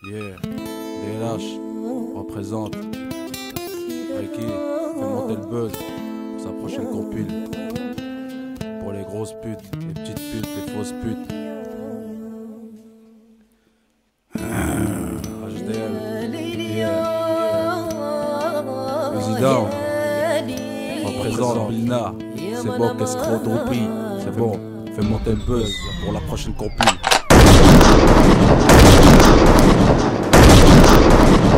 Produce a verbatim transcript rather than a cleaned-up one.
Yeah, D L H représente. Ricky fait monter le buzz pour sa prochaine compile. Pour les grosses putes, les petites putes, les fausses putes. H D M, yeah, yeah. Président représente Bilna. C'est bon, qu'est-ce qu'on droupi. C'est bon, fais monter le buzz pour la prochaine compile.